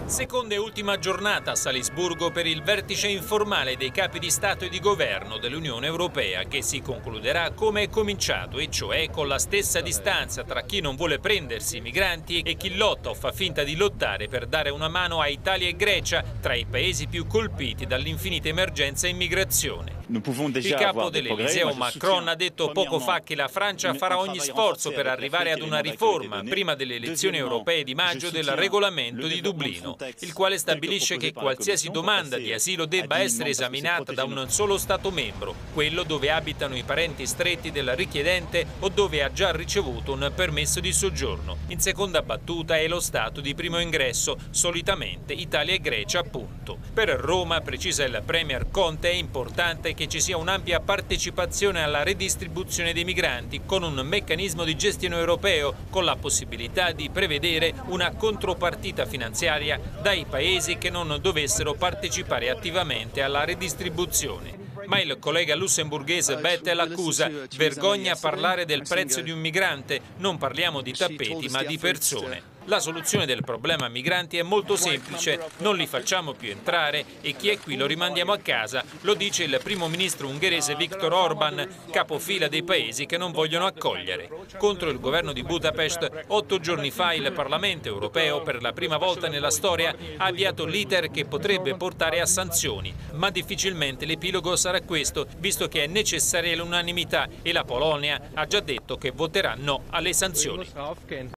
Seconda e ultima giornata a Salisburgo per il vertice informale dei capi di Stato e di Governo dell'Unione Europea, che si concluderà come è cominciato, e cioè con la stessa distanza tra chi non vuole prendersi i migranti e chi lotta o fa finta di lottare per dare una mano a Italia e Grecia, tra i paesi più colpiti dall'infinita emergenza immigrazione. Il capo dell'Eliseo Macron ha detto poco fa che la Francia farà ogni sforzo per arrivare ad una riforma prima delle elezioni europee di maggio del regolamento di Dublino, il quale stabilisce che qualsiasi domanda di asilo debba essere esaminata da un solo Stato membro, quello dove abitano i parenti stretti del richiedente o dove ha già ricevuto un permesso di soggiorno. In seconda battuta è lo Stato di primo ingresso, solitamente Italia e Grecia appunto. Per Roma, precisa il Premier Conte, è importante che ci sia un'ampia partecipazione alla redistribuzione dei migranti con un meccanismo di gestione europeo, con la possibilità di prevedere una contropartita finanziaria dai paesi che non dovessero partecipare attivamente alla redistribuzione. Ma il collega lussemburghese Bettel accusa: vergogna parlare del prezzo di un migrante, non parliamo di tappeti ma di persone. La soluzione del problema migranti è molto semplice, non li facciamo più entrare e chi è qui lo rimandiamo a casa, lo dice il primo ministro ungherese Viktor Orban, capofila dei paesi che non vogliono accogliere. Contro il governo di Budapest, 8 giorni fa il Parlamento europeo, per la prima volta nella storia, ha avviato l'iter che potrebbe portare a sanzioni, ma difficilmente l'epilogo sarà questo, visto che è necessaria l'unanimità e la Polonia ha già detto che voterà no alle sanzioni.